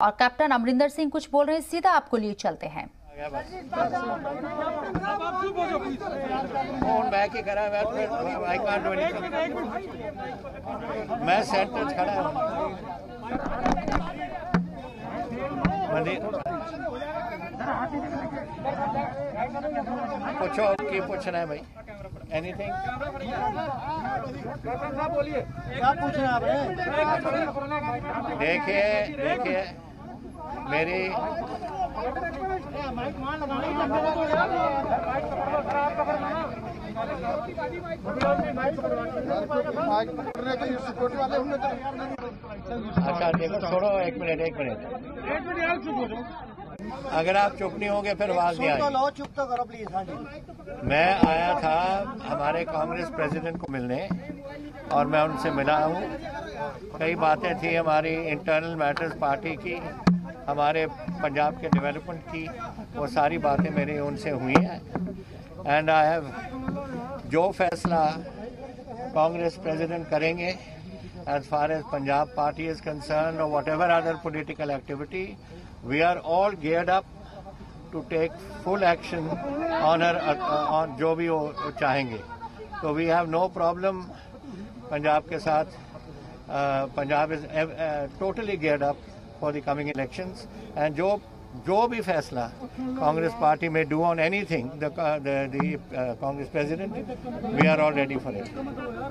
और कैप्टन अमरिंदर सिंह कुछ बोल रहे हैं, सीधा आपको लिए चलते हैं। मैं सेंटर खड़ा हूँ। पूछो की पूछना है भाई, एनीथिंग बोलिए, क्या पूछना है आपने? देखिए मेरी अच्छा देखो, छोड़ो एक मिनट। अगर आप चुप नहीं होंगे फिर आवाज नहीं आएगी। चुप तो करो प्लीज। मैं आया था हमारे कांग्रेस प्रेसिडेंट को मिलने और मैं उनसे मिला हूँ। कई बातें थी हमारी इंटरनल मैटर्स पार्टी की, हमारे पंजाब के डेवलपमेंट की, वो सारी बातें मेरी उनसे हुई हैं। एंड आई हैव जो फैसला कांग्रेस प्रेसिडेंट करेंगे as far as Punjab party is concerned or whatever other political activity, we are all geared up to take full action on जो भी वो चाहेंगे। तो we have no problem Punjab के साथ। Punjab is totally geared up for the coming elections and जो भी फैसला कांग्रेस पार्टी में do on anything the Congress president, we are all ready for it.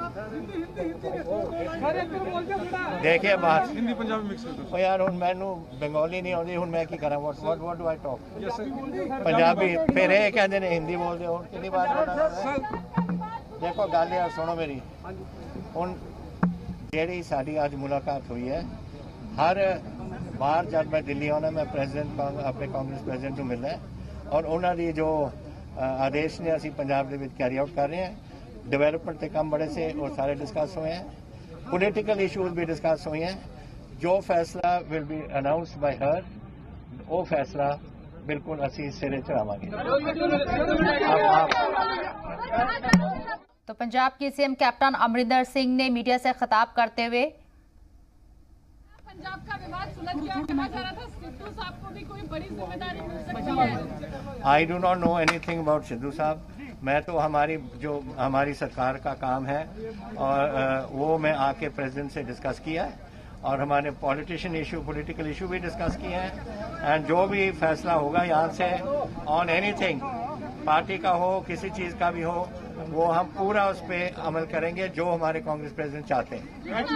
देखिए बात हिंदी पंजाबी मिक्स हो यार, हुण मैनू बंगाली नहीं आती, हुण मैं की करा? What do I talk? Punjabi फिर ये कहते ने हिंदी बोलते हो, कितनी बार बोलना? देखो गल यार सुनो मेरी, हुण जेड़ी साडी आज मुलाकात हुई है, हर बार जब मैं दिल्ली आना मैं अपने कांग्रेस प्रेसिडेंट को मिलना है और उन्होंने जो आदेश ने असी पंजाब दे विच कैरी आउट कर रहे हैं। डेवलपमेंट के काम बड़े से और सारे डिस्कस हुए हैं, पॉलिटिकल इशूज भी डिस्कस हुए हैं। जो फैसला will be announced by her, वो फैसला बिल्कुल असी सिरे चढ़ावांगे। तो पंजाब के सीएम कैप्टन अमरिंदर सिंह ने मीडिया से खिताब करते हुए पंजाब का विवाद सुलझ गया, कहा जा रहा था सिद्धू साहब को भी कोई बड़ी जिम्मेदारी मिल सकती है। I do not know anything about Sidhu साहब। मैं तो हमारी सरकार का काम है और वो मैं आके प्रेसिडेंट से डिस्कस किया है और हमारे पॉलिटिकल इशू भी डिस्कस किए हैं। एंड जो भी फैसला होगा यहाँ से ऑन एनीथिंग, पार्टी का हो किसी चीज का भी हो, वो हम पूरा उस पर अमल करेंगे जो हमारे कांग्रेस प्रेसिडेंट चाहते हैं।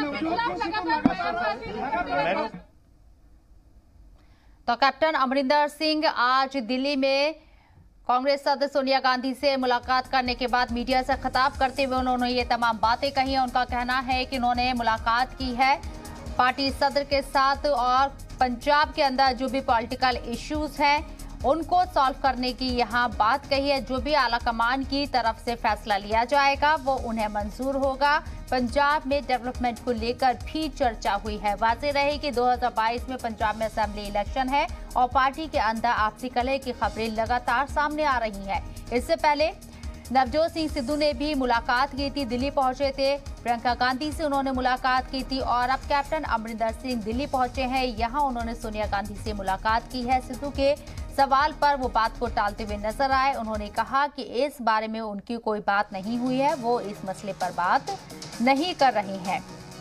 तो कैप्टन अमरिंदर सिंह आज दिल्ली में कांग्रेस सदस्य सोनिया गांधी से मुलाकात करने के बाद मीडिया से खिताब करते हुए उन्होंने ये तमाम बातें कही। उनका कहना है कि उन्होंने मुलाकात की है पार्टी सदर के साथ और पंजाब के अंदर जो भी पॉलिटिकल इश्यूज हैं उनको सॉल्व करने की यहाँ बात कही है। जो भी आला कमान की तरफ से फैसला लिया जाएगा वो उन्हें मंजूर होगा। पंजाब में डेवलपमेंट को लेकर भी चर्चा हुई है। वाज़ेह रहे कि 2022 में पंजाब में असेंबली इलेक्शन है और पार्टी के अंदर आपसी कलह की खबरें लगातार सामने आ रही है। इससे पहले नवजोत सिंह सिद्धू ने भी मुलाकात की थी, दिल्ली पहुंचे थे। प्रियंका गांधी से उन्होंने मुलाकात की थी और अब कैप्टन अमरिंदर सिंह दिल्ली पहुंचे हैं। यहां उन्होंने सोनिया गांधी से मुलाकात की है। सिद्धू के सवाल पर वो बात को टालते हुए नजर आए। उन्होंने कहा कि इस बारे में उनकी कोई बात नहीं हुई है, वो इस मसले पर बात नहीं कर रही हैं।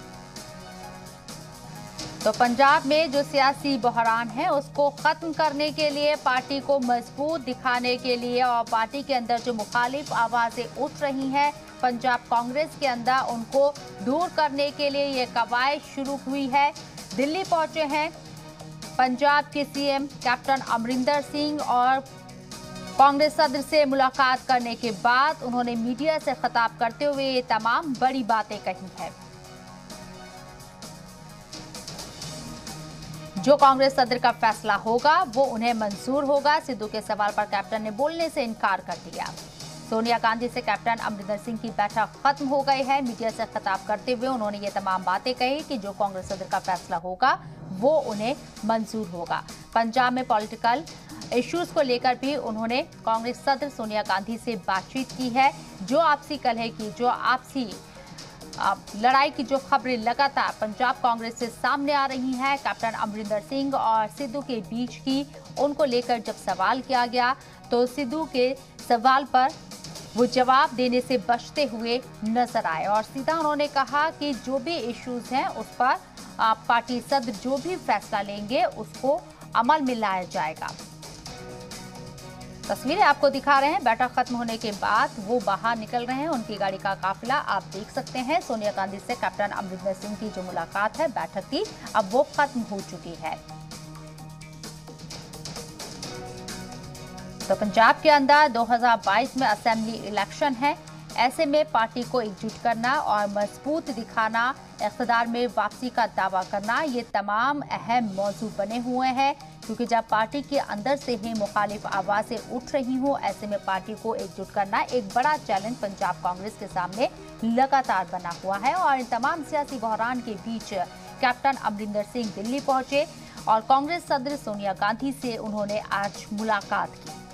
तो पंजाब में जो सियासी बहरान है उसको खत्म करने के लिए, पार्टी को मजबूत दिखाने के लिए और पार्टी के अंदर जो मुखालिफ आवाजें उठ रही हैं पंजाब कांग्रेस के अंदर, उनको दूर करने के लिए ये कवायद शुरू हुई है। दिल्ली पहुंचे हैं पंजाब के सीएम कैप्टन अमरिंदर सिंह और कांग्रेस सदर से मुलाकात करने के बाद उन्होंने मीडिया से खिताब करते हुए ये तमाम बड़ी बातें कही हैं। जो कांग्रेस सदर का फैसला होगा वो उन्हें मंजूर होगा। सिद्धू के सवाल पर कैप्टन ने बोलने से इनकार कर दिया। सोनिया गांधी से कैप्टन अमरिंदर सिंह की बैठक खत्म हो गई है। मीडिया से खिताब करते हुए उन्होंने ये तमाम बातें कही कि जो कांग्रेस सदर का फैसला होगा वो उन्हें मंजूर होगा। पंजाब में पॉलिटिकल इश्यूज को लेकर भी उन्होंने कांग्रेस सदर सोनिया गांधी से बातचीत की है। जो आपसी कलह की, जो आपसी लड़ाई की जो खबरें लगातार पंजाब कांग्रेस से सामने आ रही हैं, कैप्टन अमरिंदर सिंह और सिद्धू के बीच की, उनको लेकर जब सवाल किया गया तो सिद्धू के सवाल पर वो जवाब देने से बचते हुए नजर आए और सीधा उन्होंने कहा कि जो भी इश्यूज हैं उस पर पार्टी सदस्य जो भी फैसला लेंगे उसको अमल में लाया जाएगा। तस्वीरें आपको दिखा रहे हैं। बैठक खत्म होने के बाद वो बाहर निकल रहे हैं, उनकी गाड़ी का काफिला आप देख सकते हैं। सोनिया गांधी से कैप्टन अमरिंदर सिंह की जो मुलाकात है बैठक की, अब वो खत्म हो चुकी है। तो पंजाब के अंदर 2022 में असेंबली इलेक्शन है, ऐसे में पार्टी को एकजुट करना और मजबूत दिखाना, इख्तिदार में वापसी का दावा करना, ये तमाम अहम मौजू बने हुए हैं क्योंकि जब पार्टी के अंदर से ही मुखालिफ आवाजें उठ रही हों, ऐसे में पार्टी को एकजुट करना एक बड़ा चैलेंज पंजाब कांग्रेस के सामने लगातार बना हुआ है। और इन तमाम सियासी बहरान के बीच कैप्टन अमरिंदर सिंह दिल्ली पहुंचे और कांग्रेस सदस्य सोनिया गांधी से उन्होंने आज मुलाकात की।